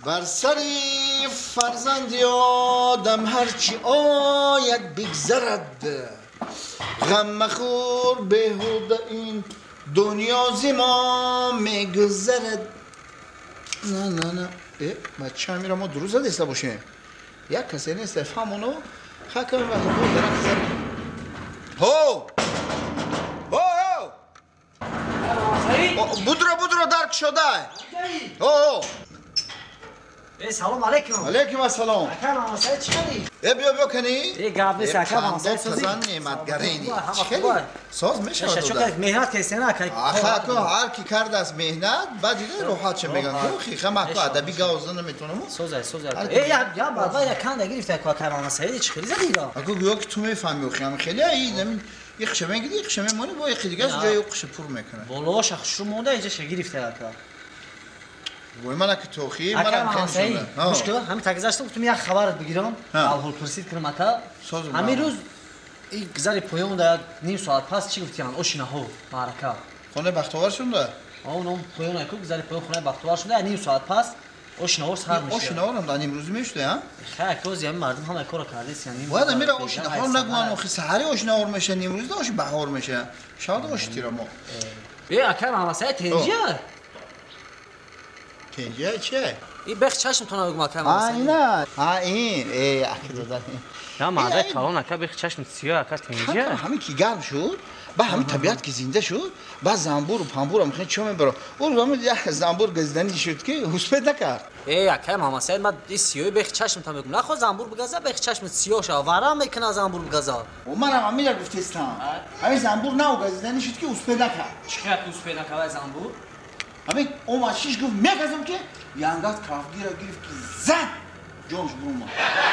بر سری فرزند آدم هرچی آید بگذرد غم مخور بهوده این دنیا زما میگذرد. نه بچه هم میرم ما درست زده باشیم یک کسی نیست فهمونو خاکم و خود درم زد هو بودرو درک شده هو سلام علیکم. علیکم السلام. اکرم سعید چیکاری؟ بیا کنی؟ گاب نیست اکرم سعید سوزی. تازه نعمتگرینی. ساز میشه چه مهنت کسی نه که آخه هر کی کرد از مهنت بعد دیگه راحت چه میگن تو خیخه مکو ادبی گاوزن نمیتونم سوزه یا بابا یا کند گرفته که اکرم سعید چیکاری زدیگا اگه گویا که تو میفهمی خیام خیلی این یک خشمه گیری خشمه مونی با یک دیگه از جای قش پر میکنه والله شخص مونده اینجا گرفته اکرم وای من که توخی من خیلی شده مشکل همین تگذاشتم تو یک خبرت بگیرم اول پرسید کردم اکا همین روز این گذر پایان در نیم ساعت پس چی گفتیان اوشینا ها معرکه خونه بختیوار شده اونم پایان اکو گذر پایان خونه بختیوار شده نیم ساعت پس اوشینا سر میشه اوشینا هم در امروز میشته ها خیلی کوزی هم مردم هم کارو کرده یعنی باید میره اوشینا ها نگوان اخی سحری اوشینا میشه امروز داشت بهار میشه شاید اوشتیرا ما اکرم همسایه تنجیه تنجیه چه؟ این بخ چشم تو نگو مکرم همسایه این اکی دادن یا مرده کلان اکا بخ چشم سیاه اکا تنجیه همین که گرم شد با همین طبیعت که زنده شد با زنبور و پنبور هم خیلی چه میبرم اون همین یه زنبور گزدنی شد که حسبت نکرد اکرم همسایه من این سیاه بخ چشم تو میگم نخوا زنبور بگذار بخ چشم سیاه شو ورم میکنه زنبور بگذار و من هم همین گفتستم همین زنبور نه گزدنی شد که حسبت نکرد چقدر حسبت نکرد زنبور همین اون ماشیش گفت میگذم که یانگات کافگیر گرفت که زد جونش بروما